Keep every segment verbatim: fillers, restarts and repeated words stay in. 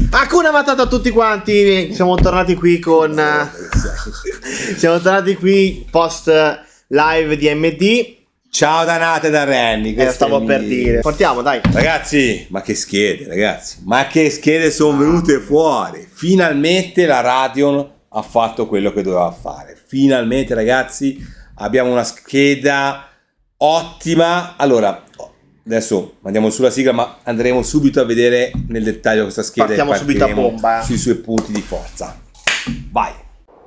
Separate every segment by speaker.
Speaker 1: Hakuna Matata a tutti quanti, siamo tornati qui con siamo tornati qui post live di M D.
Speaker 2: Ciao da Nate e da Renny.
Speaker 1: Eh, stavo per dire. Portiamo, dai.
Speaker 2: Ragazzi, ma che schede, ragazzi. Ma che schede sono venute fuori. Finalmente la Radeon ha fatto quello che doveva fare. Finalmente, ragazzi, abbiamo una scheda ottima. Allora, adesso andiamo sulla sigla, ma andremo subito a vedere nel dettaglio questa scheda.
Speaker 1: Partiamo
Speaker 2: e
Speaker 1: subito a bomba.
Speaker 2: Sui suoi punti di forza. Vai.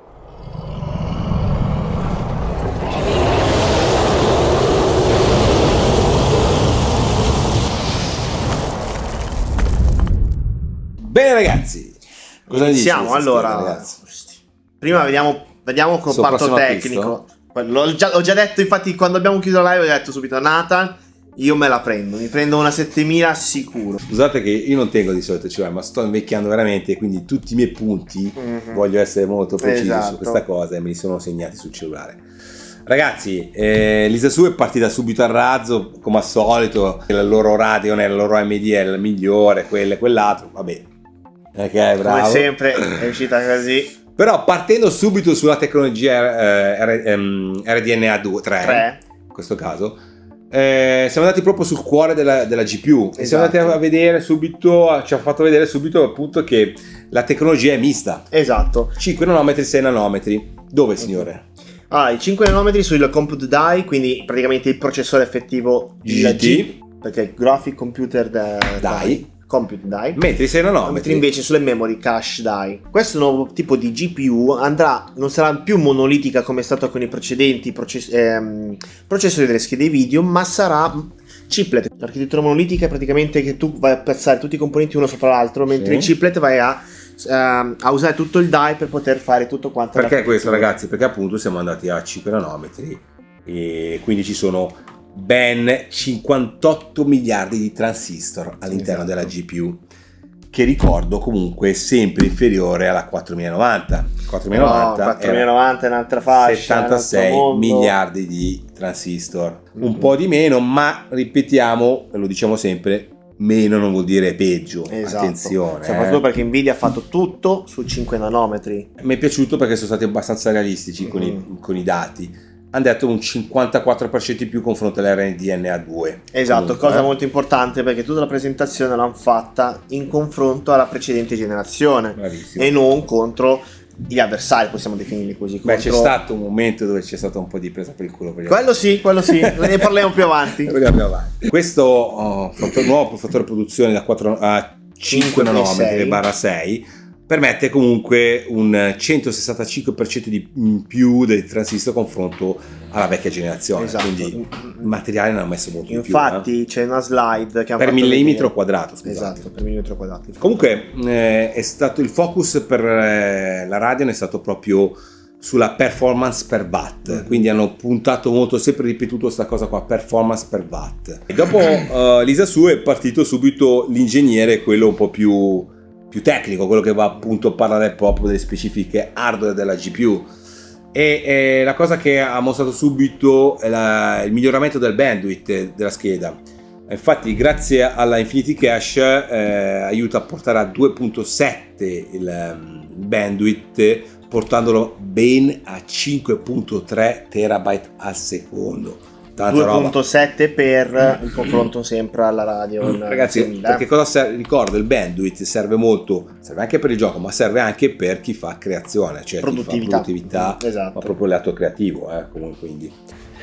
Speaker 2: Bene ragazzi, cosa
Speaker 1: iniziamo
Speaker 2: dici
Speaker 1: allora
Speaker 2: scheda, ragazzi?
Speaker 1: Prima vediamo, vediamo col parto tecnico. L'ho già, ho già detto, infatti quando abbiamo chiuso la live ho detto subito: Nathan, io me la prendo, mi prendo una settemila sicuro.
Speaker 2: Scusate che io non tengo di solito cioè, ma sto invecchiando veramente, quindi tutti i miei punti mm-hmm. voglio essere molto preciso esatto. su questa cosa e me li sono segnati sul cellulare. Ragazzi, eh, l'Isasu è partita subito a razzo, come al solito. La loro Radeon e la loro A M D è la migliore, quella e quell'altro, vabbè. Ok, bravo.
Speaker 1: Come sempre è uscita così.
Speaker 2: Però partendo subito sulla tecnologia eh, R, ehm, R D N A tre, in questo caso, eh, siamo andati proprio sul cuore della, della G P U. Esatto. E siamo andati a vedere subito, ci ha fatto vedere subito appunto che la tecnologia è mista.
Speaker 1: Esatto.
Speaker 2: cinque nanometri, sei nanometri. Dove, signore?
Speaker 1: Ah, i cinque nanometri sul compute die, quindi praticamente il processore effettivo
Speaker 2: G T,
Speaker 1: perché Graphic Computer Die. Compute die,
Speaker 2: mentre i sei nanometri
Speaker 1: invece sulle memory cache die. Questo nuovo tipo di G P U andrà, non sarà più monolitica come è stato con i precedenti process ehm, processori delle schede video, ma sarà chiplet. L'architettura monolitica è praticamente che tu vai a piazzare tutti i componenti uno sopra l'altro, mentre sì. il chiplet vai a, uh, a usare tutto il die per poter fare tutto quanto.
Speaker 2: Perché questo, ragazzi? Perché appunto siamo andati a cinque nanometri e quindi ci sono ben cinquantotto miliardi di transistor all'interno esatto. della G P U, che ricordo comunque sempre inferiore alla quattromilanovanta. quattromilanovanta,
Speaker 1: no, quattromilanovanta è un'altra fascia,
Speaker 2: settantasei miliardi di transistor, mm-hmm. un po' di meno, ma ripetiamo, lo diciamo sempre, meno non vuol dire peggio. Esatto. Attenzione,
Speaker 1: soprattutto
Speaker 2: eh.
Speaker 1: perché Nvidia ha fatto tutto su cinque nanometri.
Speaker 2: Mi è piaciuto perché sono stati abbastanza realistici mm-hmm. con, i, con i dati. Hanno detto un cinquantaquattro per cento in più confronto all'R D N A due.
Speaker 1: Esatto, comunque, cosa
Speaker 2: eh.
Speaker 1: molto importante, perché tutta la presentazione l'hanno fatta in confronto alla precedente generazione. Bravissimo. E non contro gli avversari, possiamo definirli così.
Speaker 2: Beh,
Speaker 1: contro...
Speaker 2: c'è stato un momento dove c'è stato un po' di presa per il culo per gli
Speaker 1: quello sì, quello sì, ne parliamo più avanti.
Speaker 2: Ne parliamo più avanti. Questo oh, fattore, nuovo fattore di produzione da quattro a cinque nanometri barra sei permette comunque un centosessantacinque per cento di in più del transistor confronto alla vecchia generazione. Esatto. Quindi il materiale ne ha messo molto
Speaker 1: infatti
Speaker 2: di più, eh?
Speaker 1: c'è una slide che
Speaker 2: per millimetro quadrato, scusate.
Speaker 1: Esatto, per millimetro quadrato.
Speaker 2: Comunque eh, è stato il focus per eh, la Radeon è stato proprio sulla performance per watt, mm-hmm. quindi hanno puntato molto, sempre ripetuto questa cosa qua, performance per watt. E dopo uh, l'Isasu è partito subito l'ingegnere, quello un po' più più tecnico, quello che va appunto a parlare proprio delle specifiche hardware della G P U, e, e la cosa che ha mostrato subito è la, il miglioramento del bandwidth della scheda. Infatti grazie alla Infinity Cache eh, aiuta a portare a due virgola sette il, um, bandwidth, portandolo ben a cinque virgola tre terabyte al secondo.
Speaker 1: due virgola sette per il confronto sempre alla Radeon.
Speaker 2: Ragazzi, seimila. Perché cosa serve? Ricordo, il bandwidth serve molto, serve anche per il gioco, ma serve anche per chi fa creazione, cioè
Speaker 1: produttività,
Speaker 2: chi fa produttività,
Speaker 1: esatto.
Speaker 2: ma proprio l'atto creativo, eh, comunque, quindi.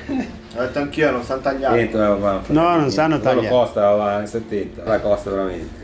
Speaker 1: Ho detto anch'io, non stanno tagliando.
Speaker 2: Niente, va, va,
Speaker 3: no, non stanno tagliando.
Speaker 2: La costa, va, settanta, la costa veramente.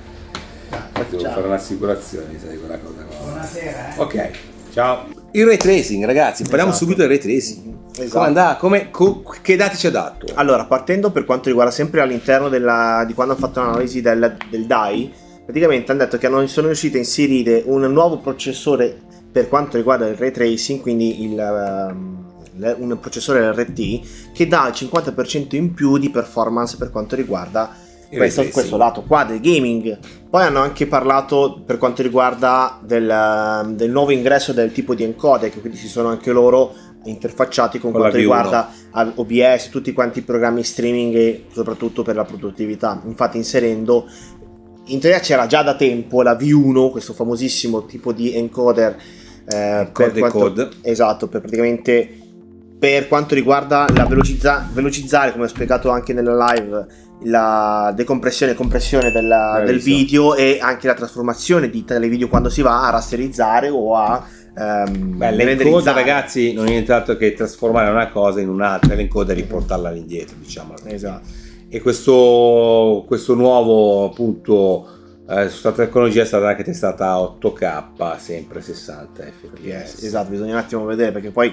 Speaker 2: Infatti devo fare un'assicurazione, sai, quella cosa qua.
Speaker 1: Buonasera. Eh.
Speaker 2: Ok, ciao. Il ray tracing, ragazzi, parliamo esatto. subito del ray tracing. Esatto. Come andà? Come, co, che dati ci ha dato?
Speaker 1: Allora, partendo per quanto riguarda sempre all'interno della di quando hanno fatto l'analisi del, del D A I, praticamente hanno detto che hanno, sono riusciti a inserire un nuovo processore per quanto riguarda il ray tracing, quindi il, um, un processore R T che dà il cinquanta per cento in più di performance per quanto riguarda questo, questo lato qua del gaming. Poi hanno anche parlato per quanto riguarda del, del nuovo ingresso del tipo di encodec, quindi si sono anche loro interfacciati con, con quanto riguarda O B S, tutti quanti i programmi streaming e soprattutto per la produttività, infatti inserendo in teoria c'era già da tempo la V uno, questo famosissimo tipo di encoder, eh, per quanto,
Speaker 2: code.
Speaker 1: esatto, per praticamente per quanto riguarda la velocizza, velocizzare, come ho spiegato anche nella live, la decompressione e compressione della, del video, e anche la trasformazione di tale video quando si va a rasterizzare o a ehm,
Speaker 2: Beh, l'encoder, ragazzi, non è nient'altro che trasformare una cosa in un'altra, l'encoder e riportarla all'indietro, diciamo.
Speaker 1: Esatto.
Speaker 2: E questo, questo nuovo appunto eh, su questa tecnologia è stata anche testata a otto K, sempre sessanta F P S.
Speaker 1: Esatto, bisogna un attimo vedere, perché poi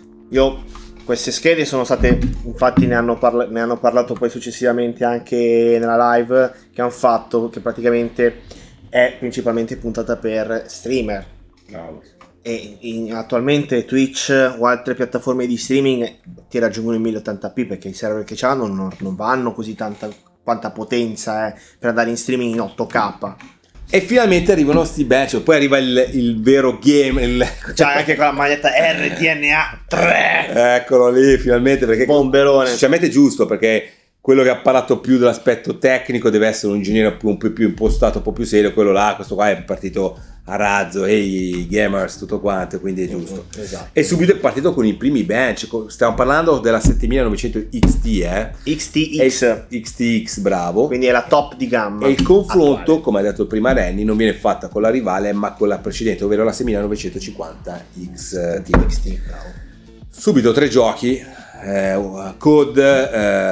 Speaker 1: io queste schede sono state, infatti ne hanno, parla- ne hanno parlato poi successivamente anche nella live che hanno fatto, che praticamente è principalmente puntata per streamer.
Speaker 2: Bravo.
Speaker 1: E in, attualmente Twitch o altre piattaforme di streaming ti raggiungono il mille ottanta p, perché i server che hanno non, non vanno così tanta quanta potenza eh, per andare in streaming in otto K.
Speaker 2: E finalmente arrivano sti batch, poi arriva il, il vero game, il...
Speaker 1: C'è anche con la maglietta R D N A tre.
Speaker 2: Eccolo lì, finalmente, perché
Speaker 1: bomberone.
Speaker 2: Sinceramente è giusto, perché quello che ha parlato più dell'aspetto tecnico deve essere un ingegnere un po' più impostato, un po' più serio. Quello là, questo qua è partito a razzo, ehi gamers, tutto quanto, quindi è giusto.
Speaker 1: Esatto.
Speaker 2: E subito è partito con i primi bench. Stiamo parlando della setemilanovecento X T, eh?
Speaker 1: X T X.
Speaker 2: X T X, bravo.
Speaker 1: Quindi è la top di gamma.
Speaker 2: E il confronto,
Speaker 1: attuale,
Speaker 2: come ha detto prima Renny, non viene fatta con la rivale, ma con la precedente, ovvero la sessantanovancentocinquanta X T.
Speaker 1: X T, bravo.
Speaker 2: Subito tre giochi. Eh, Code,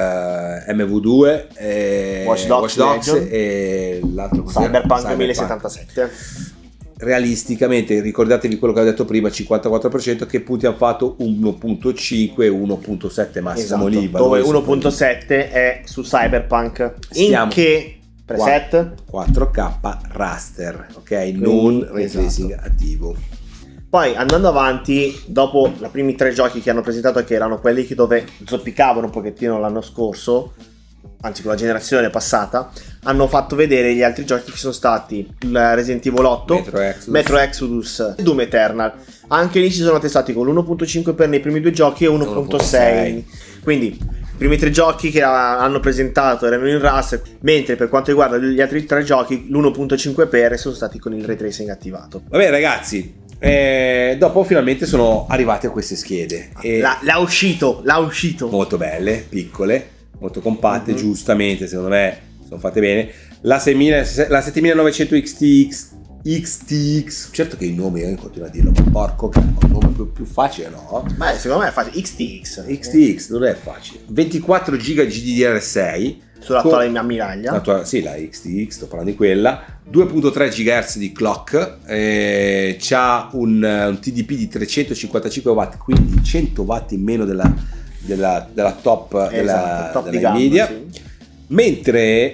Speaker 2: eh, M V due, eh,
Speaker 1: Watch Dogs,
Speaker 2: Watch Dogs
Speaker 1: Legion,
Speaker 2: e l'altro
Speaker 1: Cyberpunk duemilasettantasette.
Speaker 2: Realisticamente, ricordatevi quello che ho detto prima, cinquantaquattro per cento, che punti hanno fatto uno virgola cinque e uno virgola sette massimo,
Speaker 1: esatto,
Speaker 2: lì,
Speaker 1: dove uno virgola sette è su Cyberpunk.
Speaker 2: Stiamo
Speaker 1: in che preset?
Speaker 2: quattro K raster, ok? Quindi, non ray tracing
Speaker 1: esatto.
Speaker 2: attivo.
Speaker 1: Poi andando avanti, dopo i primi tre giochi che hanno presentato, che erano quelli che dove zoppicavano un pochettino l'anno scorso, anzi con la generazione passata, hanno fatto vedere gli altri giochi che sono stati il Resident Evil otto,
Speaker 2: Metro Exodus,
Speaker 1: Metro Exodus e Doom Eternal. Anche lì si sono testati con l'uno virgola cinque per nei primi due giochi e uno virgola sei. Quindi i primi tre giochi che hanno presentato erano in raster, mentre per quanto riguarda gli altri tre giochi l'uno virgola cinque per sono stati con il ray tracing attivato.
Speaker 2: Vabbè ragazzi, Eh, dopo finalmente sono arrivati a queste schede e
Speaker 1: l'ha, l'ha uscito, l'ha uscito
Speaker 2: molto belle, piccole, molto compatte,
Speaker 1: mm-hmm.
Speaker 2: Giustamente secondo me sono fatte bene. La, seimila, la setemilanovecento X T X, X T X, certo che i nomi io continuo a dirlo, ma porco che è un nome più, più facile, no?
Speaker 1: Beh, secondo me è facile. X T X
Speaker 2: X T X non è facile. ventiquattro giga G D D R sei
Speaker 1: sull'attuale con... ammiraglia.
Speaker 2: Attuale, sì, la X T X, sto parlando di quella. due virgola tre gigahertz di clock, eh, c'ha un, un T D P di trecentocinquantacinque watt, quindi cento watt in meno della, della, della top, esatto, della,
Speaker 1: top
Speaker 2: della di Nvidia. Sì. Mentre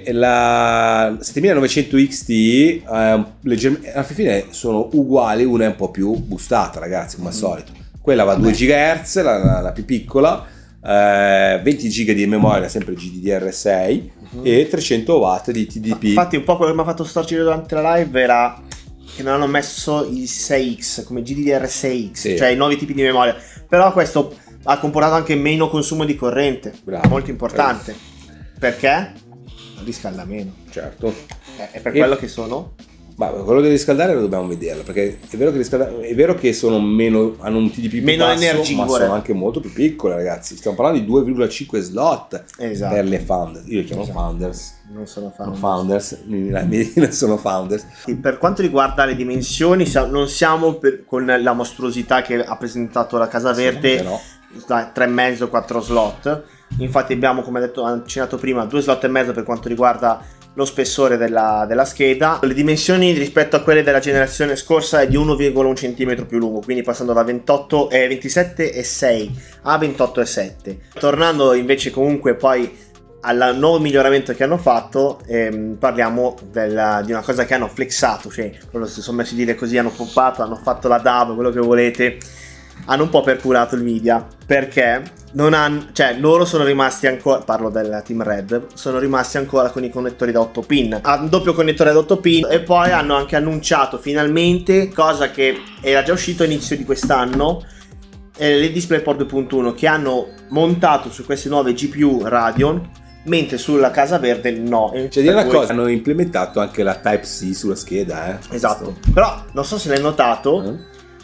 Speaker 2: la setemilanovecento X T eh, leggermente, alla fine sono uguali, una è un po' più boostata, ragazzi, come al mm. solito. Quella va a due gigahertz, la, la, la più piccola, eh, venti giga di memoria, sempre G D D R sei, mm-hmm. e trecento watt di T D P.
Speaker 1: Infatti un po' quello che mi ha fatto storcere durante la live era che non hanno messo il sei X come G D D R sei X, sì. Cioè i nuovi tipi di memoria, però questo ha comportato anche meno consumo di corrente. Bravo. Molto importante. Bravo. Perché? Riscalda meno.
Speaker 2: Certo.
Speaker 1: Eh, è per e... quello che sono.
Speaker 2: Ma quello di riscaldare lo dobbiamo vederlo, perché è vero che riscaldare, è vero che sono meno, hanno un T D P più
Speaker 1: meno
Speaker 2: basso,
Speaker 1: energivore,
Speaker 2: ma sono anche molto più piccole, ragazzi. Stiamo parlando di due virgola cinque slot, esatto, per le founders. Io li chiamo esatto. founders.
Speaker 1: Non sono founders.
Speaker 2: founders. Non sono founders.
Speaker 1: Per quanto riguarda le dimensioni, non siamo per, con la mostruosità che ha presentato la Casa Verde, sì, no. Da tre e mezzo quattro slot. Infatti abbiamo, come detto, accennato prima, due slot e mezzo per quanto riguarda lo spessore della, della scheda. Le dimensioni rispetto a quelle della generazione scorsa è di uno virgola uno centimetro più lungo, quindi passando da ventotto, eh, ventisette e sei a ventotto e sette. Tornando invece comunque poi al nuovo miglioramento che hanno fatto, ehm, parliamo della, di una cosa che hanno flexato, cioè loro si sono messi a dire così, hanno poppato, hanno fatto la D A V, quello che volete, hanno un po' perculato il media, perché non hanno, cioè loro sono rimasti ancora, parlo del Team Red, sono rimasti ancora con i connettori da otto pin, ha un doppio connettore da otto pin, e poi hanno anche annunciato finalmente, cosa che era già uscito all'inizio di quest'anno, eh, le DisplayPort due punto uno, che hanno montato su queste nuove G P U Radeon mentre sulla casa verde no.
Speaker 2: C'è dire una cosa, hanno implementato anche la Type-C sulla scheda, eh?
Speaker 1: Esatto. Questo. Però non so se l'hai notato, eh?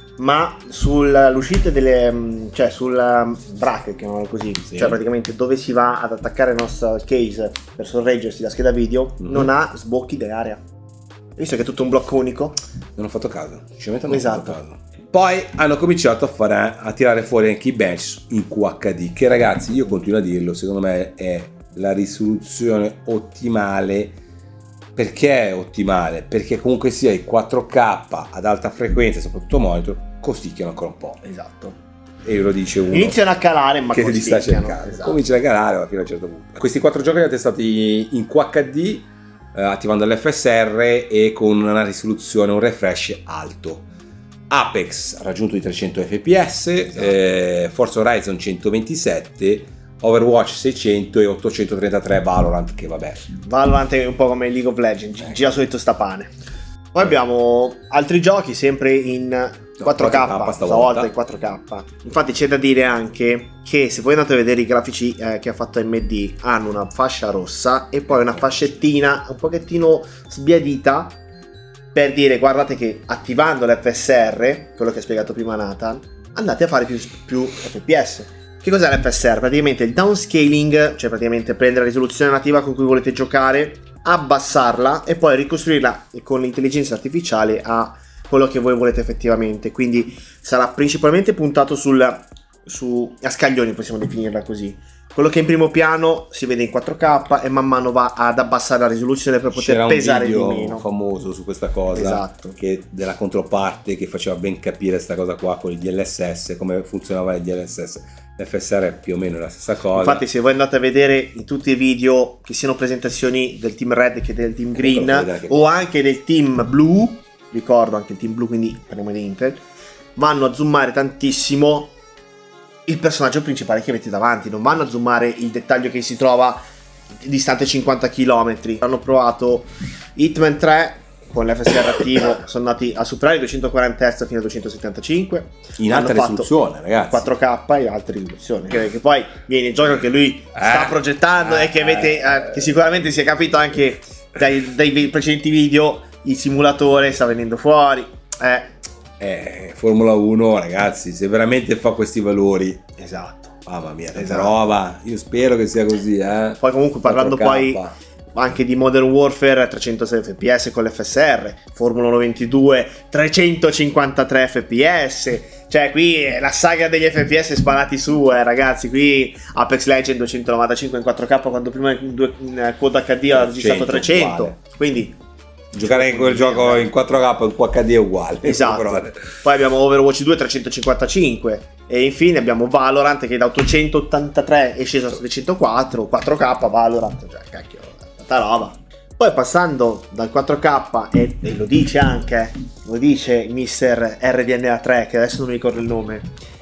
Speaker 1: ma sull'uscita delle, cioè sul bracket, chiamiamolo così, sì. cioè praticamente dove si va ad attaccare il nostro case per sorreggersi la scheda video, mm-hmm. non ha sbocchi d'area. Visto che è tutto un blocco unico.
Speaker 2: Non ho fatto caso, sinceramente non
Speaker 1: esatto.
Speaker 2: ho fatto caso. Poi hanno cominciato a, fare, a tirare fuori anche i bench in Q H D, che ragazzi io continuo a dirlo, secondo me è la risoluzione ottimale. Perché è ottimale? Perché comunque sia i quattro K ad alta frequenza, soprattutto monitor, costicchiano ancora un po'.
Speaker 1: Esatto.
Speaker 2: E lo dice uno.
Speaker 1: Iniziano a calare, ma
Speaker 2: che li sta cercando. Esatto. Cominciano a calare ma fino a un certo punto. Questi quattro giochi li ho testati in Q H D, eh, attivando l'F S R e con una risoluzione, un refresh alto. Apex ha raggiunto i trecento F P S, esatto. eh, Forza Horizon centoventisette, Overwatch seicento e ottocentotrentatré Valorant, che vabbè.
Speaker 1: Valorant è un po' come League of Legends, eh. gira solito stapane. Poi abbiamo altri giochi sempre in quattro K, quattro K stavolta in quattro K. Infatti c'è da dire anche che se voi andate a vedere i grafici eh, che ha fatto A M D, hanno una fascia rossa e poi una fascettina un pochettino sbiadita, per dire guardate che attivando l'F S R, quello che ha spiegato prima Nathan, andate a fare più, più F P S. Che cos'è l'F S R? Praticamente il downscaling, cioè praticamente prendere la risoluzione nativa con cui volete giocare, abbassarla e poi ricostruirla con l'intelligenza artificiale a quello che voi volete effettivamente. Quindi sarà principalmente puntato sul, su, a scaglioni, possiamo definirla così. Quello che è in primo piano si vede in quattro K e man mano va ad abbassare la risoluzione per poter
Speaker 2: C'era
Speaker 1: pesare di
Speaker 2: meno.
Speaker 1: meno.
Speaker 2: C'era un famoso su questa cosa,
Speaker 1: esatto.
Speaker 2: che della controparte che faceva ben capire questa cosa qua con il D L S S, come funzionava il D L S S. L'F S R è più o meno la stessa cosa.
Speaker 1: Infatti se voi andate a vedere in tutti i video, che siano presentazioni del team red che del team green anche o anche del team blu, ricordo anche il team blu, quindi parliamo di Intel, vanno a zoomare tantissimo il personaggio principale che avete davanti, non vanno a zoomare il dettaglio che si trova distante cinquanta chilometri. Hanno provato Hitman tre con l'F S R attivo, sono andati a superare i duecentoquaranta hertz fino a duecentosettantacinque
Speaker 2: in alta risoluzione, ragazzi,
Speaker 1: quattro K e alta risoluzione, che, che poi viene il gioco che lui eh, sta progettando eh, e che avete eh, che sicuramente si è capito anche dai, dai precedenti video, il simulatore sta venendo fuori. eh
Speaker 2: Eh, Formula uno, ragazzi, se veramente fa questi valori,
Speaker 1: esatto,
Speaker 2: mamma mia, esatto. roba, io spero che sia così, eh.
Speaker 1: Poi comunque parlando poi anche di Modern Warfare, trecentosei F P S con l'F S R, Formula uno ventidue trecentocinquantatré F P S, cioè qui la saga degli F P S sparati su, eh, ragazzi. Qui Apex Legends duecentonovantacinque in quattro K quando prima in, in Quad H D ha registrato trecento, uguale. Quindi
Speaker 2: giocare in quel gioco in quattro K in Q H D è uguale.
Speaker 1: Esatto. Poi abbiamo Overwatch due trecentocinquantacinque e infine abbiamo Valorant che da ottocentottantatré è sceso a settecentoquattro, quattro K Valorant, cioè cacchio, tanta roba. Poi passando dal quattro K e, e lo dice anche, lo dice mister R D N A tre, che adesso non mi ricordo il nome.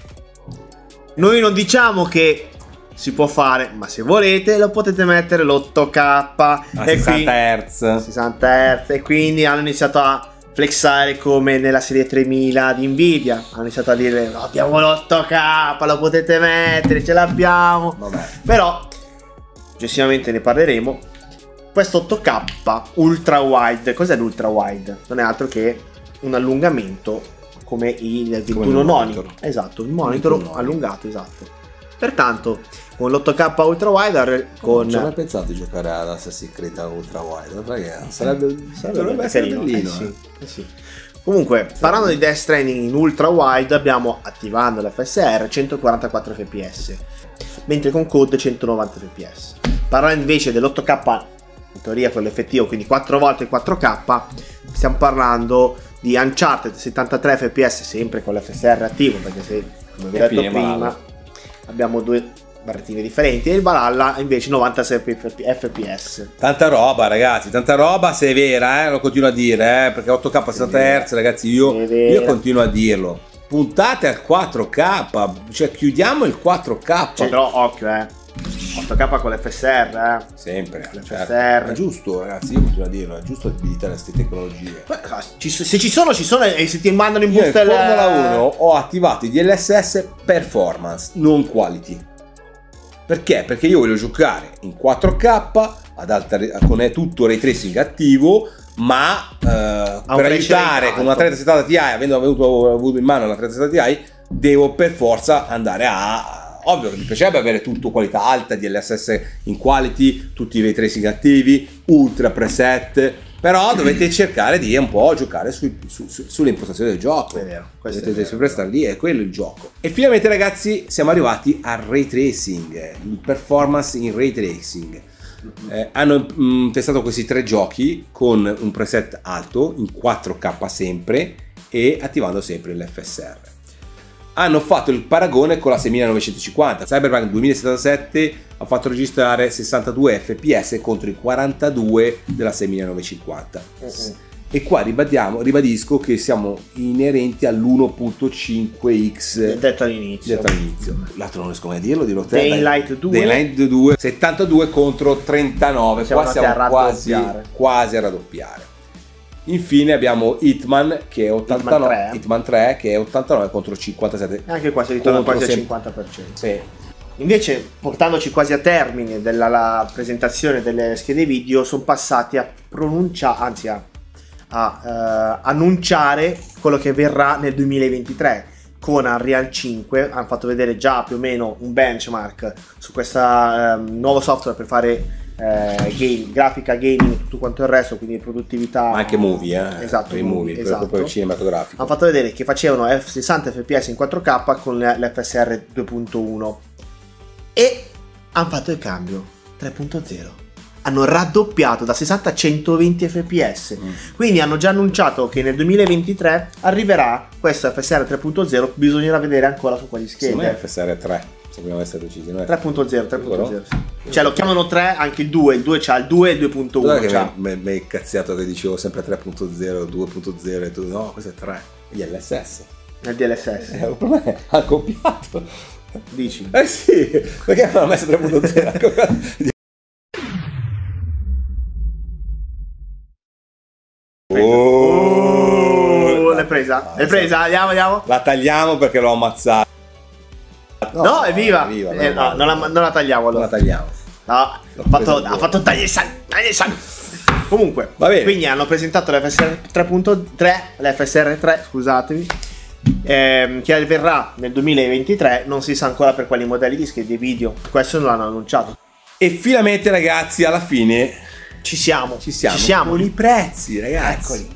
Speaker 1: Noi non diciamo che si può fare, ma se volete lo potete mettere l'otto K
Speaker 2: a sessanta hertz
Speaker 1: sessanta hertz e quindi hanno iniziato a flexare come nella serie tremila di Nvidia, hanno iniziato a dire no, abbiamo l'otto K, lo potete mettere, ce l'abbiamo.
Speaker 2: Vabbè.
Speaker 1: Però successivamente ne parleremo. Questo otto K ultra wide, cos'è l'ultra wide? Non è altro che un allungamento come il ventuno noni, esatto, il monitor
Speaker 2: ventuno
Speaker 1: allungato, esatto. Pertanto con l'otto K ultra wide con...
Speaker 2: non ci ho mai pensato di giocare ad Assassin's Creed ultra wide, perché sarebbe,
Speaker 1: sarebbe,
Speaker 2: sarebbe essere
Speaker 1: carino,
Speaker 2: bellino,
Speaker 1: eh sì,
Speaker 2: eh.
Speaker 1: Eh sì. Comunque sì, parlando di Death Stranding in ultra wide abbiamo attivando l'F S R centoquarantaquattro F P S, mentre con Code centonovanta F P S. Parlando invece dell'otto K in teoria quello effettivo, quindi quattro volte quattro K, stiamo parlando di Uncharted settantatré F P S sempre con l'F S R attivo, perché se come vi ho detto prima abbiamo due barrettine differenti, e il Valhalla invece novantasei F P S.
Speaker 2: Tanta roba, ragazzi, tanta roba, se è vera, eh, lo continuo a dire, eh, perché otto K sessanta hertz, ragazzi, io, io continuo a dirlo. Puntate al quattro K, cioè chiudiamo il quattro K.
Speaker 1: Cioè, però occhio, eh. otto K con l'F S R, eh.
Speaker 2: Sempre.
Speaker 1: L'F S
Speaker 2: certo.
Speaker 1: R.
Speaker 2: È giusto, ragazzi, io continuo a dirlo, è giusto abilitare queste tecnologie.
Speaker 1: Ci, se ci sono, ci sono, e se ti mandano in booster.
Speaker 2: Io in Formula uno ho attivato i D L S S performance, non quality. Perché? Perché io voglio giocare in quattro K ad alta, con tutto ray tracing attivo, ma eh, per aiutare con una trenta settanta Ti, avendo avuto, avuto in mano la trenta settanta Ti, devo per forza andare a... Ovvio che mi piacerebbe avere tutto qualità alta, D L S S in quality, tutti i ray tracing attivi, ultra preset, però dovete cercare di un po' giocare sui, su, su, sulle impostazioni del gioco.
Speaker 1: È vero,
Speaker 2: dovete sempre stare lì, è quello il gioco. E finalmente ragazzi siamo arrivati al ray tracing, il performance in ray tracing. Eh, hanno mh, testato questi tre giochi con un preset alto in quattro K sempre e attivando sempre l'F S R. Hanno fatto il paragone con la seimilanovecentocinquanta. Cyberpunk duemilasettantasette ha fatto registrare sessantadue F P S contro i quarantadue della seimilanovecentocinquanta. Uh-huh. E qua ribadiamo, ribadisco che siamo inerenti all'uno virgola cinque X
Speaker 1: detto all'inizio.
Speaker 2: Detto all'inizio. L'altro non riesco mai a dirlo, dirlo te.
Speaker 1: Daylight due.
Speaker 2: Daylight due. settantadue contro trentanove.
Speaker 1: Siamo
Speaker 2: qua siamo
Speaker 1: a
Speaker 2: quasi, quasi a raddoppiare. Infine abbiamo Hitman che è ottantanove,
Speaker 1: Hitman tre.
Speaker 2: Hitman tre che è ottantanove contro cinquantasette.
Speaker 1: E anche qua si ritorna quasi al cinquanta per cento.
Speaker 2: Sì.
Speaker 1: Invece, portandoci quasi a termine della la presentazione delle schede video, sono passati a pronunciare, anzi a, a uh, annunciare quello che verrà nel duemilaventitré con Unreal cinque. Hanno fatto vedere già più o meno un benchmark su questo uh, nuovo software per fare Eh, game, grafica, gaming, tutto quanto il resto, quindi produttività,
Speaker 2: ma anche movie, eh?
Speaker 1: esatto,
Speaker 2: per i movie,
Speaker 1: esatto.
Speaker 2: per il cinematografico.
Speaker 1: Hanno fatto vedere che facevano sessanta F P S in quattro K con l'F S R due punto uno e hanno fatto il cambio tre punto zero, hanno raddoppiato da sessanta a centoventi F P S, mm. quindi hanno già annunciato che nel duemilaventitré arriverà questo F S R tre punto zero. Bisognerà vedere ancora su quali schede.
Speaker 2: Secondo me è F S R tre, se vogliamo essere decisi,
Speaker 1: tre punto zero, tre punto zero, sì. Cioè lo chiamano tre, anche il due, il due c'ha il due e il due punto uno.
Speaker 2: Mi è cazziato che dicevo sempre tre punto zero, due punto zero e tu no, questo è tre, gli L S S.
Speaker 1: Nel D L S S.
Speaker 2: Eh, per me ha copiato.
Speaker 1: Dici?
Speaker 2: Eh sì, perché non ha messo tre punto zero?
Speaker 1: Oh, l'hai presa? L'hai presa? Andiamo, andiamo.
Speaker 2: La tagliamo perché l'ho ammazzato.
Speaker 1: No, no, è viva.
Speaker 2: È viva
Speaker 1: eh, no, non la, non la tagliamo allora.
Speaker 2: Non la tagliamo.
Speaker 1: No, ha fatto, ha fatto tagli sangue, tagli sangue. Comunque,
Speaker 2: va bene.
Speaker 1: Quindi hanno presentato l'F S R tre punto tre, l'F S R tre, scusatemi, ehm, che verrà nel duemilaventitré. Non si sa ancora per quali modelli di schede video. Questo non l'hanno annunciato.
Speaker 2: E finalmente, ragazzi, alla fine
Speaker 1: ci siamo.
Speaker 2: Ci siamo.
Speaker 1: Ci siamo.
Speaker 2: Con i prezzi, ragazzi.
Speaker 1: Eccoli.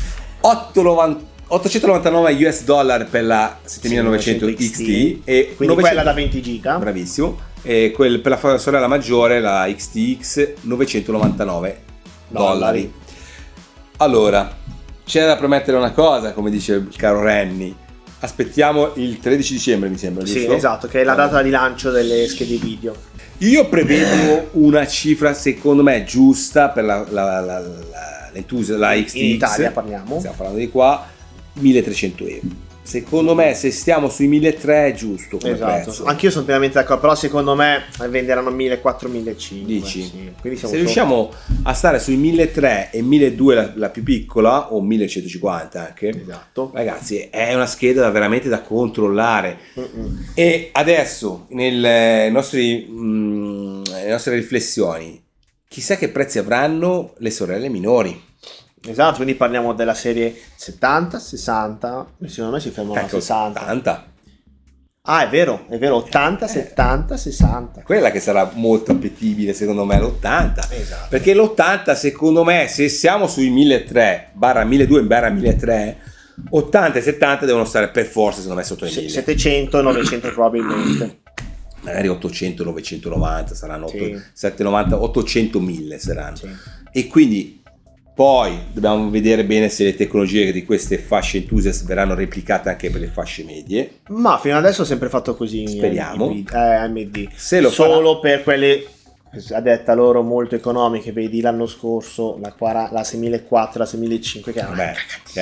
Speaker 2: ottocentonovantanove U S dollar per la settemilanovecento X T e
Speaker 1: quindi
Speaker 2: novecento,
Speaker 1: quella da venti giga.
Speaker 2: Bravissimo. E quel per la sorella maggiore, la X T X, novecentonovantanove dollari. Allora, c'è da promettere una cosa, come dice il caro Renny. Aspettiamo il tredici dicembre, mi sembra, giusto?
Speaker 1: Sì, esatto, che è la data di lancio delle schede video.
Speaker 2: Io prevedo una cifra secondo me giusta per la, la, la, la, la, la X T X.
Speaker 1: In Italia parliamo.
Speaker 2: Stiamo parlando di qua, milletrecento euro. Secondo me se stiamo sui milletrecento è giusto come
Speaker 1: esatto.
Speaker 2: prezzo.
Speaker 1: Anch'io sono pienamente d'accordo, però secondo me venderanno millequattrocento millecinquecento.
Speaker 2: Dici?
Speaker 1: Sì. Quindi siamo
Speaker 2: se riusciamo a stare sui milletrecento e milleduecento la, la più piccola, o millecentocinquanta anche,
Speaker 1: esatto.
Speaker 2: Ragazzi, è una scheda veramente da controllare.
Speaker 1: Mm-mm.
Speaker 2: E adesso nelle, nostri, mh, nelle nostre riflessioni, chissà che prezzi avranno le sorelle minori.
Speaker 1: Esatto, quindi parliamo della serie settanta, sessanta, secondo me si fermano a sessanta.
Speaker 2: ottanta.
Speaker 1: Ah, è vero, è vero, ottanta, settanta, sessanta.
Speaker 2: Quella che sarà molto appetibile secondo me, l'ottanta.
Speaker 1: Esatto.
Speaker 2: Perché l'ottanta secondo me, se siamo sui milletrecento barra milleduecento barra milletrecento, ottanta e settanta devono stare per forza secondo me sotto i mille.
Speaker 1: settecento, novecento probabilmente.
Speaker 2: Magari ottocento, novecentonovanta saranno,
Speaker 1: sì.
Speaker 2: settecentonovanta, ottocento, mille saranno.
Speaker 1: Sì.
Speaker 2: E quindi poi dobbiamo vedere bene se le tecnologie di queste fasce enthusiast verranno replicate anche per le fasce medie.
Speaker 1: Ma fino adesso ho sempre fatto così.
Speaker 2: Speriamo.
Speaker 1: In, in, eh, A M D.
Speaker 2: Se lo
Speaker 1: Solo
Speaker 2: farà...
Speaker 1: per quelle, a detta loro, molto economiche. Vedi l'anno scorso la, la seimilaquattrocento, la seimilacinquecento, che erano
Speaker 2: Beh,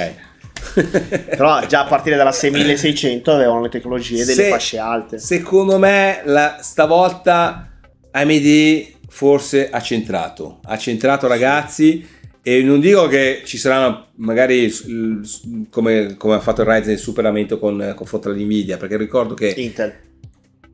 Speaker 2: ok.
Speaker 1: Però già a partire dalla seimilaseicento avevano le tecnologie delle
Speaker 2: se,
Speaker 1: fasce alte.
Speaker 2: Secondo me la, stavolta A M D forse ha centrato. Ha centrato, ragazzi. E non dico che ci saranno magari come, come ha fatto il Ryzen il superamento con confronto all'Nvidia, perché ricordo che
Speaker 1: Intel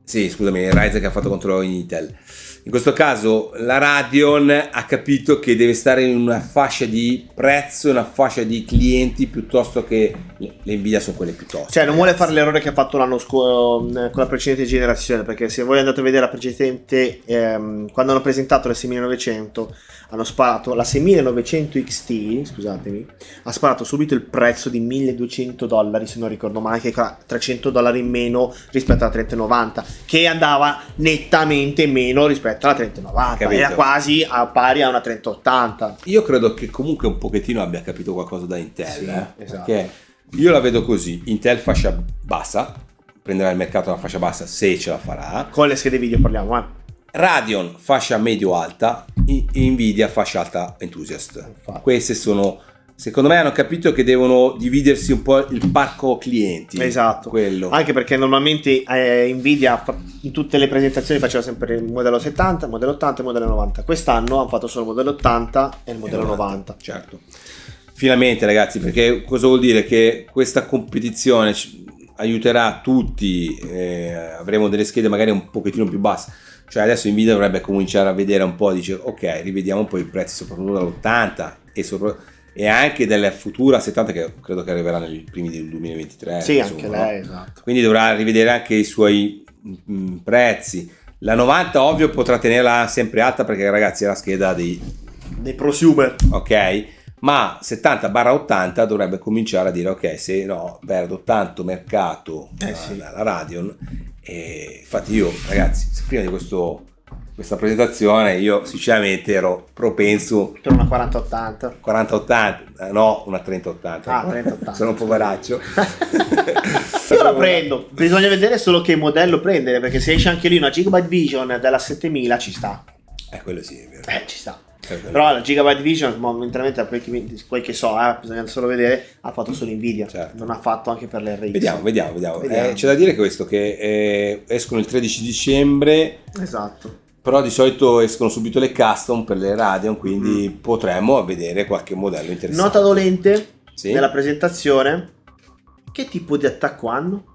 Speaker 2: Sì, scusami, Ryzen che ha fatto contro Intel. In questo caso la Radeon ha capito che deve stare in una fascia di prezzo, una fascia di clienti, piuttosto che le Nvidia sono quelle piuttosto.
Speaker 1: Cioè non vuole fare l'errore che ha fatto l'anno scorso con la precedente generazione, perché se voi andate a vedere la precedente, ehm, quando hanno presentato la sessantanovecento, hanno sparato la sessantanovecento X T, scusatemi, ha sparato subito il prezzo di milleduecento dollari, se non ricordo male, che era trecento dollari in meno rispetto alla trenta novanta, che andava nettamente meno rispetto alla trenta novanta,
Speaker 2: Capito.
Speaker 1: Era quasi a pari a una trenta ottanta.
Speaker 2: Io credo che comunque un pochettino abbia capito qualcosa da Intel,
Speaker 1: Sì,
Speaker 2: eh?
Speaker 1: esatto.
Speaker 2: Perché io la vedo così: Intel fascia bassa, prenderà il mercato alla fascia bassa se ce la farà,
Speaker 1: Con le schede video parliamo, eh.
Speaker 2: Radeon fascia medio-alta, Nvidia fascia alta enthusiast.
Speaker 1: Infatti.
Speaker 2: Queste sono, secondo me hanno capito che devono dividersi un po' il parco clienti.
Speaker 1: Esatto,
Speaker 2: quello.
Speaker 1: Anche perché normalmente eh, Nvidia fa- in tutte le presentazioni faceva sempre il modello settanta, il modello ottanta e il modello novanta. Quest'anno hanno fatto solo il modello ottanta e il modello
Speaker 2: novanta,
Speaker 1: novanta.
Speaker 2: Certo. Finalmente ragazzi, perché cosa vuol dire? Che questa competizione ci aiuterà tutti, eh, avremo delle schede magari un pochettino più basse. Cioè adesso Nvidia dovrebbe cominciare a vedere un po', dice ok, rivediamo un po' i prezzi soprattutto dall'ottanta e, sopra- e anche della futura settanta, che credo che arriverà nei primi del duemilaventitré.
Speaker 1: Sì,
Speaker 2: insomma,
Speaker 1: anche
Speaker 2: no?
Speaker 1: lei, esatto.
Speaker 2: Quindi dovrà rivedere anche i suoi mh, prezzi. La novanta ovvio potrà tenerla sempre alta perché ragazzi è la scheda dei,
Speaker 1: Dei prosumer.
Speaker 2: ok, ma settanta ottanta dovrebbe cominciare a dire ok, se no perdo tanto mercato
Speaker 1: Eh,
Speaker 2: la,
Speaker 1: sì.
Speaker 2: la, la Radeon. E infatti io ragazzi, prima di questo, questa presentazione io sinceramente ero propenso
Speaker 1: Per una quaranta ottanta.
Speaker 2: quaranta ottanta, no, una trenta ottanta.
Speaker 1: Ah, trenta ottanta.
Speaker 2: Sono un poveraccio.
Speaker 1: Io la prendo, bisogna vedere solo che modello prendere, perché se esce anche lì una Gigabyte Vision della settemila ci sta.
Speaker 2: Eh, quello sì, è vero.
Speaker 1: Eh, ci sta.
Speaker 2: Eh, quello-
Speaker 1: Però la Gigabyte Vision momentaneamente, a quel che, quel che so, eh, bisogna solo vedere, ha fatto solo Nvidia,
Speaker 2: Certo.
Speaker 1: non ha fatto anche per le R X.
Speaker 2: Vediamo, vediamo, vediamo.
Speaker 1: Vediamo.
Speaker 2: Eh, c'è da dire questo, che eh, escono il tredici dicembre,
Speaker 1: Esatto.
Speaker 2: però di solito escono subito le custom per le Radeon, quindi mm. potremmo vedere qualche modello interessante.
Speaker 1: Nota dolente
Speaker 2: Sì.
Speaker 1: nella presentazione: che tipo di attacco hanno?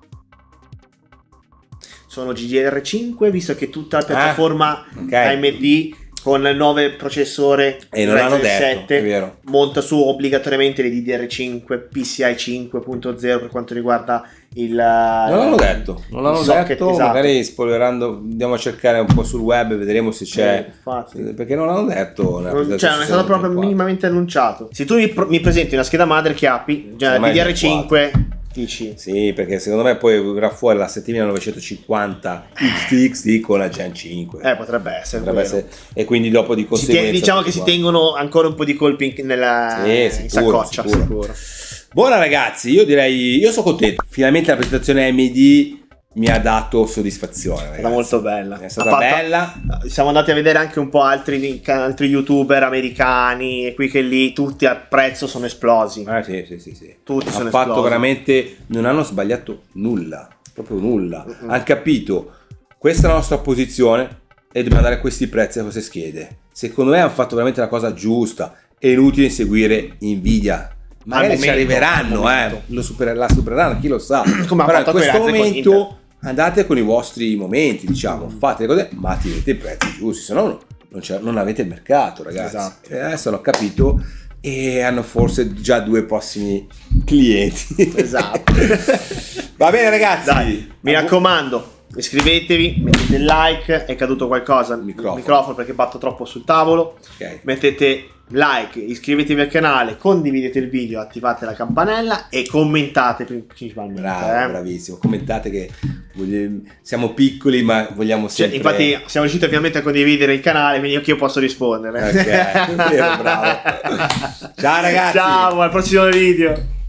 Speaker 1: Sono G D R cinque, visto che tutta la piattaforma
Speaker 2: Ah, ok.
Speaker 1: A M D con il nuovo processore
Speaker 2: E non l'hanno
Speaker 1: Ryzen
Speaker 2: detto,
Speaker 1: sette
Speaker 2: è vero.
Speaker 1: monta su obbligatoriamente le D D R cinque, P C I cinque punto zero per quanto riguarda il...
Speaker 2: Non l'hanno detto, non l'hanno
Speaker 1: il socket,
Speaker 2: detto,
Speaker 1: esatto.
Speaker 2: magari spoilerando, andiamo a cercare un po' sul web e vedremo se c'è,
Speaker 1: Eh, infatti.
Speaker 2: perché non l'hanno detto. nella
Speaker 1: Non, cioè, non è
Speaker 2: presentazione
Speaker 1: stato proprio
Speaker 2: qua.
Speaker 1: minimamente annunciato. Se tu mi, pro- mi presenti una scheda madre che ha P- già
Speaker 2: Ormai
Speaker 1: D D R
Speaker 2: è
Speaker 1: cinque, dici
Speaker 2: Sì, perché secondo me poi verrà fuori la settantanovancentocinquanta X T X T con la Gen cinque.
Speaker 1: eh, potrebbe essere,
Speaker 2: Potrebbe
Speaker 1: vero.
Speaker 2: essere- e quindi dopo di
Speaker 1: Si
Speaker 2: conseguenza
Speaker 1: tie- diciamo che
Speaker 2: tutto
Speaker 1: si
Speaker 2: qua.
Speaker 1: tengono ancora un po' di colpi in- nella
Speaker 2: Sì,
Speaker 1: in
Speaker 2: sicuro,
Speaker 1: saccoccia,
Speaker 2: sicuro.
Speaker 1: sicuro.
Speaker 2: Buona ragazzi, io direi, io sono contento. Finalmente la presentazione A M D mi ha dato soddisfazione.
Speaker 1: È
Speaker 2: Ragazzi.
Speaker 1: stata molto bella.
Speaker 2: È stata
Speaker 1: Ha fatto-
Speaker 2: bella.
Speaker 1: Siamo andati a vedere anche un po' altri, altri youtuber americani e qui che lì tutti a prezzo sono esplosi.
Speaker 2: Ah, sì, sì, sì, sì.
Speaker 1: Tutti
Speaker 2: Hanno
Speaker 1: sono
Speaker 2: fatto
Speaker 1: esplosi.
Speaker 2: veramente, non hanno sbagliato nulla, proprio nulla. Hanno capito, questa è la nostra posizione e dobbiamo dare questi prezzi a queste schede. Secondo me hanno fatto veramente la cosa giusta. È inutile inseguire Nvidia. Magari ci
Speaker 1: momento,
Speaker 2: arriveranno,
Speaker 1: al
Speaker 2: eh,
Speaker 1: momento.
Speaker 2: lo super- la supereranno, chi lo sa.
Speaker 1: Come ha
Speaker 2: Però in
Speaker 1: fatto
Speaker 2: questo
Speaker 1: Corazza con
Speaker 2: momento
Speaker 1: Inter.
Speaker 2: andate con i vostri momenti, diciamo, fate le cose, ma tenete i prezzi giusti, se no no, non, c'è- non avete il mercato, ragazzi.
Speaker 1: Esatto.
Speaker 2: E adesso hanno capito e hanno forse già due prossimi clienti.
Speaker 1: Esatto.
Speaker 2: Va bene ragazzi.
Speaker 1: Dai, mi raccomando, iscrivetevi, mettete il like, è caduto qualcosa, il
Speaker 2: Microfono.
Speaker 1: microfono perché batto troppo sul tavolo.
Speaker 2: Ok.
Speaker 1: Mettete like, iscrivetevi al canale, condividete il video, attivate la campanella e commentate principalmente.
Speaker 2: Bravo,
Speaker 1: eh.
Speaker 2: bravissimo. Commentate che vogliamo- siamo piccoli ma vogliamo
Speaker 1: Cioè,
Speaker 2: sempre...
Speaker 1: infatti siamo riusciti ovviamente a condividere il canale, quindi anche io posso rispondere.
Speaker 2: Ok, vero, bravo. Ciao ragazzi.
Speaker 1: Ciao, al prossimo video.